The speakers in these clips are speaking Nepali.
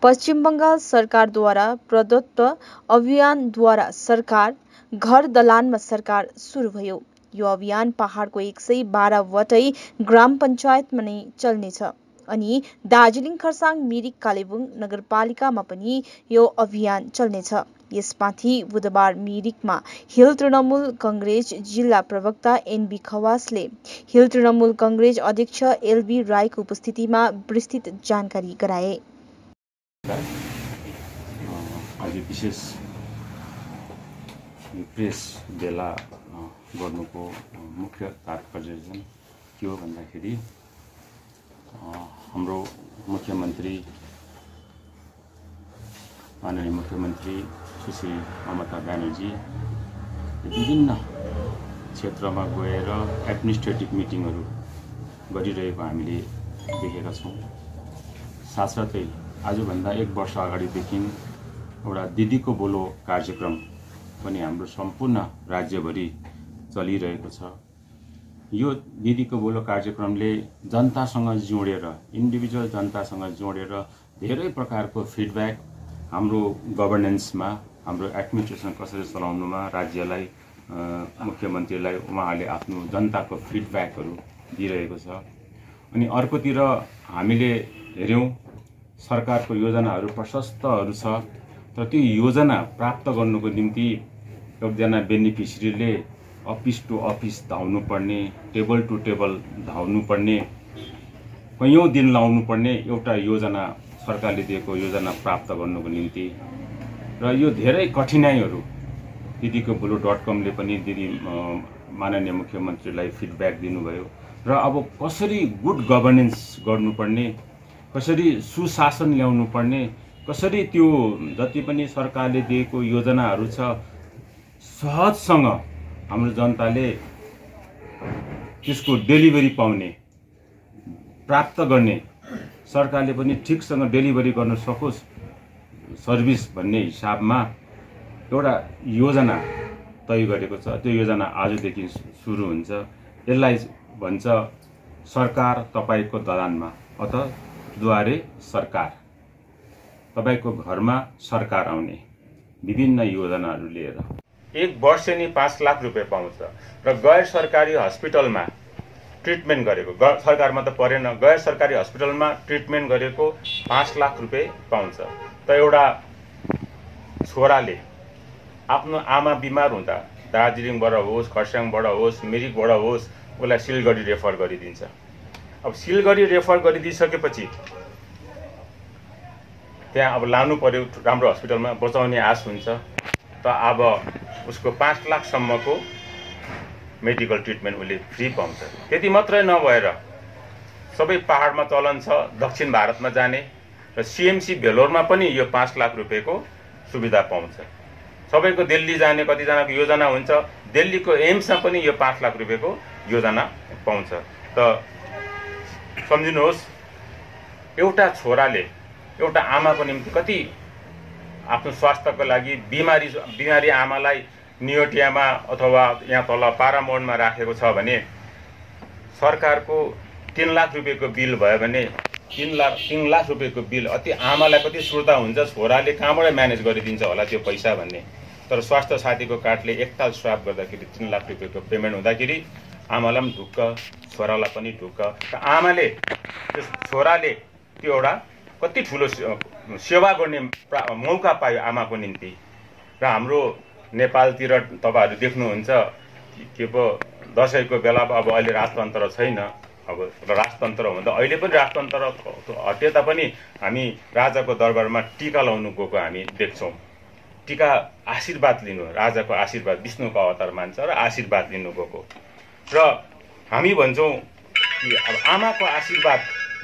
पश्चिम बंगाल सरकारद्वारा प्रदत्त अभियानद्वारा सरकार घर दलानमा सरकार सुरु भयो। यो अभियान पहाडको 112 वटै ग्राम पञ्चायतमा नै चल्नेछ अनि दार्जिलिङ, खरसाङ, मिरिक, कालेबुङ नगरपालिकामा पनि यो अभियान चल्नेछ। यसमाथि बुधबार मिरिकमा हिल तृणमूल कंग्रेस जिल्ला प्रवक्ता एनबी खवासले हिल तृणमूल कंग्रेस अध्यक्ष एलबी राईको उपस्थितिमा विस्तृत जानकारी गराए। आज विशेष प्रेस भेला गर्नुको मुख्य तात्पर्य चाहिँ के हो भन्दाखेरि हाम्रो मुख्यमन्त्री माननीय मुख्यमन्त्री सुश्री ममता ब्यानर्जी विभिन्न क्षेत्रमा गएर एडमिनिस्ट्रेटिभ मिटिङहरू गरिरहेको हामीले देखेका छौँ। साथसाथै आजभन्दा 1 वर्ष अगाडिदेखि एउटा दिदीको बोलो कार्यक्रम पनि हाम्रो सम्पूर्ण राज्यभरि चलिरहेको छ। यो दिदीको बोलो कार्यक्रमले जनतासँग जोडेर, इन्डिभिजुअल जनतासँग जोडेर धेरै प्रकारको फिडब्याक हाम्रो गभर्नेन्समा, हाम्रो एडमिनिस्ट्रेसन कसरी चलाउनुमा राज्यलाई, मुख्यमन्त्रीलाई उहाँले आफ्नो जनताको फिडब्याकहरू दिइरहेको छ। अनि अर्कोतिर हामीले हेर्यौं सरकारको योजनाहरू प्रशस्तहरू छ, तर त्यो योजना प्राप्त गर्नुको निम्ति एकजना बेनिफिसियरीले अफिस टु अफिस धाउनु पर्ने, टेबल टु टेबल धाउनु पर्ने, कयौं दिन लाउनु पर्ने एउटा योजना, सरकारले दिएको योजना प्राप्त गर्नुको निम्ति। र यो धेरै कठिनाइहरू दिदीको बोलो .com ले पनि दिदी माननीय मुख्यमन्त्रीलाई फिडब्याक दिनुभयो। र अब कसरी गुड गभर्नेन्स गर्नुपर्ने, कसरी सुशासन ल्याउनु पर्ने, कसरी त्यो जति पनि सरकारले दिएको योजनाहरू छ सहजसँग हाम्रो जनताले त्यसको डेलिभरी पाउने, प्राप्त गर्ने, सरकारले पनि ठिकसँग डेलिभरी गर्न सकोस् सर्भिस भन्ने हिसाबमा एउटा योजना तय गरेको छ। त्यो योजना आजदेखि सुरु हुन्छ। यसलाई भन्छ सरकार तपाईको दलानमा अथवा द्वारे सरकार, तपाईको घरमा सरकार आउने विभिन्न योजनाहरू लिएर। 1 वर्षेनी 5 लाख रुपियाँ पाउँछ र गैर सरकारी हस्पिटलमा ट्रिटमेन्ट गरेको, सरकारमा त परेन, गैर सरकारी हस्पिटलमा ट्रिटमेन्ट गरेको 5 लाख रुपियाँ पाउँछ। त एउटा छोराले आफ्नो आमा बिमार हुँदा दार्जिलिङबाट होस्, खरसाङबाट होस्, मिरिकबाट होस्, उसलाई सिलगढी रेफर गरिदिन्छ। अब सिलगढी रेफर गरिदिसकेपछि त्यहाँ अब लानु पर्यो, राम्रो हस्पिटलमा बचाउने आश हुन्छ। त अब उसको 5 लाखसम्मको मेडिकल ट्रिटमेन्ट उसले फ्री पाउँछ। त्यति मात्रै नभएर सबै पहाडमा चलन छ दक्षिण भारतमा जाने, र सीएमसी भेलोरमा पनि यो 5 लाख रुपियाँको सुविधा पाउँछ। सबैको दिल्ली जाने कतिजनाको योजना हुन्छ, दिल्लीको एम्समा पनि यो 5 लाख रुपियाँको योजना पाउँछ। त सम्झिनुहोस्, एउटा छोराले एउटा आमाको निम्ति कति आफ्नो स्वास्थ्यको लागि बिमारी आमालाई नियोटियामा अथवा यहाँ तल पारामोडमा राखेको छ भने सरकारको 3 लाख रुपियाँको बिल भयो भने 3 लाख रुपियाँको बिल अति आमालाई कति सुर्ता हुन्छ, छोराले कहाँबाट म्यानेज गरिदिन्छ होला त्यो पैसा भन्ने। तर स्वास्थ्य साथीको कार्डले एकताल स्वाप गर्दाखेरि 3 लाख रुपियाँको पेमेन्ट हुँदाखेरि आमालाई पनि ढुक्क, छोरालाई पनि ढुक्क। आमाले, छोराले त्यो एउटा कति ठुलो सेवा गर्ने मौका पायो आमाको निम्ति। र हाम्रो नेपालतिर तपाईहरु देख्नुहुन्छ के पो दशैंको बेला अब अहिले राजतन्त्र छैन, अब राजतन्त्र हुँदा अहिले पनि राजतन्त्र हटे तापनि हामी राजाको दरबारमा टीका लाउनु गएको हामी देख्छौं। टीका आशीर्वाद लिनु, राजाको आशीर्वाद, विष्णुको अवतार मान्छ र आशीर्वाद लिनु गएको। र हामी भन्छौं कि अब आमाको आशीर्वाद,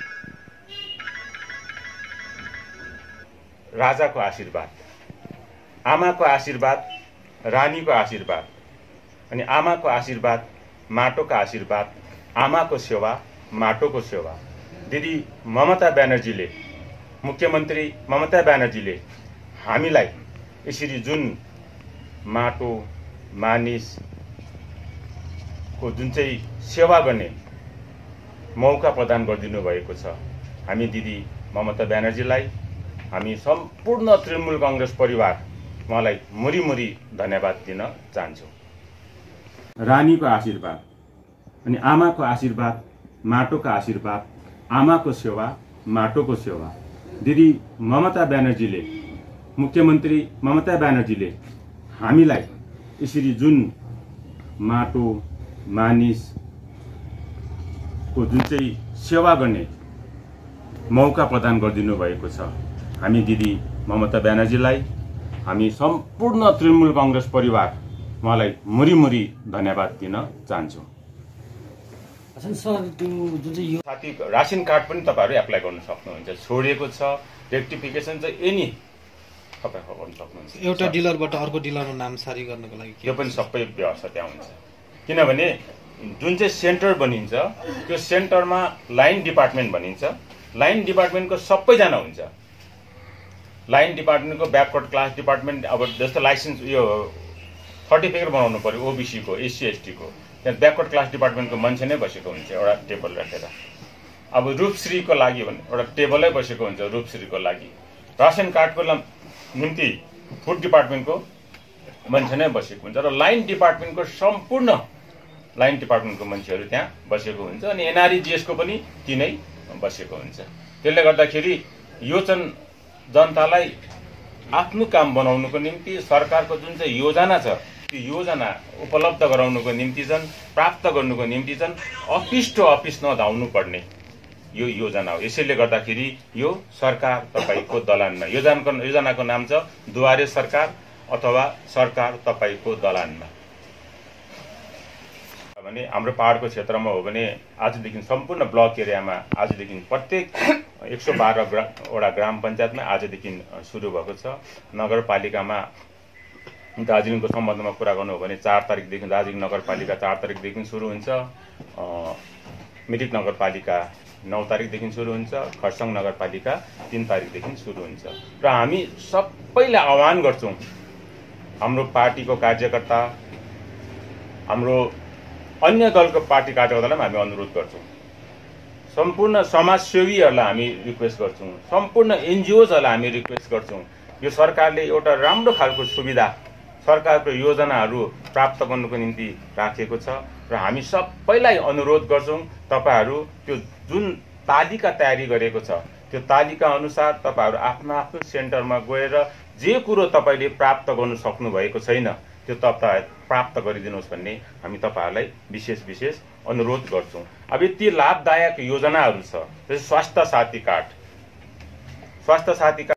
राजाको आशीर्वाद, आमाको आशीर्वाद, रानीको आशीर्वाद, अनि आमाको आशीर्वाद, माटोको आशीर्वाद, आमाको सेवा, माटोको सेवा। दिदी ममता ब्यानर्जीले, मुख्यमन्त्री ममता ब्यानर्जीले हामीलाई यसरी जुन माटो मानिसको जुन चाहिँ सेवा गर्ने मौका प्रदान गरिदिनु भएको छ, हामी दिदी ममता ब्यानर्जीलाई हामी सम्पूर्ण तृणमूल कांग्रेस परिवार उहाँलाई मुरी धन्यवाद दिन चाहन्छु। रानीको आशीर्वाद अनि आमाको आशीर्वाद, माटोको आशीर्वाद, आमाको सेवा, माटोको सेवा। दिदी ममता ब्यानर्जीले, मुख्यमन्त्री ममता ब्यानर्जीले हामीलाई यसरी जुन माटो मानिसको जुन चाहिँ सेवा गर्ने मौका प्रदान गरिदिनु भएको छ, हामी दिदी ममता ब्यानर्जीलाई, हामी सम्पूर्ण तृणमूल कांग्रेस परिवार उहाँलाई मुरी धन्यवाद दिन चाहन्छौँ। साथी रासन कार्ड पनि तपाईहरु एप्लाई गर्न सक्नुहुन्छ, छोडिएको छ, रेक्टिफिकेसन चाहिँ एनी तपाईहरु गर्न सक्नुहुन्छ। एउटा डिलरबाट अर्को डिलरमा नामसारी गर्नको लागि यो पनि सबै व्यवस्था त्यहाँ हुन्छ। किनभने जुन चाहिँ सेन्टर बनिन्छ त्यो सेन्टरमा लाइन डिपार्टमेन्ट भनिन्छ। लाइन डिपार्टमेन्टको सबैजना हुन्छ। लाइन डिपार्टमेन्टको ब्याकवर्ड क्लास डिपार्टमेन्ट, अब जस्तो लाइसेन्स यो सर्टिफिकेट बनाउनु पर्यो ओबीसी को, एससी एसटी को, त्यहाँ ब्याकवर्ड क्लास डिपार्टमेन्टको मान्छे नै बसेको हुन्छ एउटा टेबल राखेर। अब रूपश्रीको लागि भने एउटा टेबलै बसेको हुन्छ रूपश्रीको लागि। रासन कार्डको निम्ति फुड डिपार्टमेन्टको मान्छे नै बसेको हुन्छ र लाइन डिपार्टमेन्टको सम्पूर्ण लाइन डिपार्टमेन्टको मान्छेहरू त्यहाँ बसेको हुन्छ अनि एनआरईजीएस को पनि तिनै बसेको हुन्छ। त्यसले गर्दाखेरि यो चाहिँ जनतालाई आफ्नो काम बनाउनुको निम्ति सरकारको जुन चाहिँ योजना छ त्यो योजना उपलब्ध गराउनुको निम्ति चाहिँ प्राप्त गर्नुको निम्ति चाहिँ अफिस टु अफिस नधाउनु पर्ने यो योजना हो। यसैले गर्दाखेरि यो सरकार तपाईको दलानमा, योजनाको नाम छ दुवारे सरकार अथवा सरकार तपाईको दलानमा। भने हाम्रो पहाडको क्षेत्रमा हो भने आजदेखि सम्पूर्ण ब्लक एरियामा आजदेखि प्रत्येक 112 वटा ग्राम पञ्चायतमा आजदेखि सुरु भएको छ। नगरपालिकामा दार्जिलिङको सम्बन्धमा कुरा गर्नु हो भने 4 तारिकदेखि दार्जिलिङ नगरपालिका 4 तारिकदेखि सुरु हुन्छ, मिरिक नगरपालिका 9 तारिकदेखि सुरु हुन्छ, खरसाङ नगरपालिका 3 तारिकदेखि सुरु हुन्छ। र हामी सबैलाई आह्वान गर्छौं, हाम्रो पार्टीको कार्यकर्ता, हाम्रो अन्य दलको पार्टी कार्यकर्तालाई हामी अनुरोध गर्छौं, सम्पूर्ण समाजसेवीहरूलाई हामी रिक्वेस्ट गर्छौं, सम्पूर्ण एनजीओजहरूलाई हामी रिक्वेस्ट गर्छौं, यो सरकारले एउटा राम्रो खालको सुविधा सरकारको योजनाहरू प्राप्त गर्नुको निम्ति राखेको छ र हामी सबैलाई अनुरोध गर्छौं तपाईहरु त्यो जुन तालिका तयारी गरेको छ त्यो तालिका अनुसार तपाईहरु आफ्नो आफ्नो सेन्टरमा गएर जे कुरो तपाईले प्राप्त गर्न सक्नु भएको छैन त्यो तपाईं प्राप्त गरिदिनुहोस् भन्ने हामी तपाईहरुलाई विशेष अनुरोध गर्छौं। अब यति लाभदायक योजनाहरू छ जस्तै स्वास्थ्य साथी कार्ड